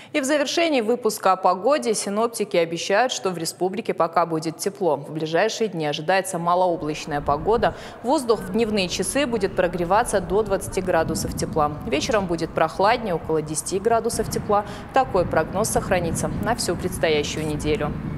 И в завершении выпуска о погоде синоптики обещают, что в республике пока будет тепло. В ближайшие дни ожидается малооблачная погода. Воздух в дневные часы будет прогреваться до 20 градусов тепла. Вечером будет прохладнее, около 10 градусов тепла. Такой прогноз сохранится на всю предстоящую неделю.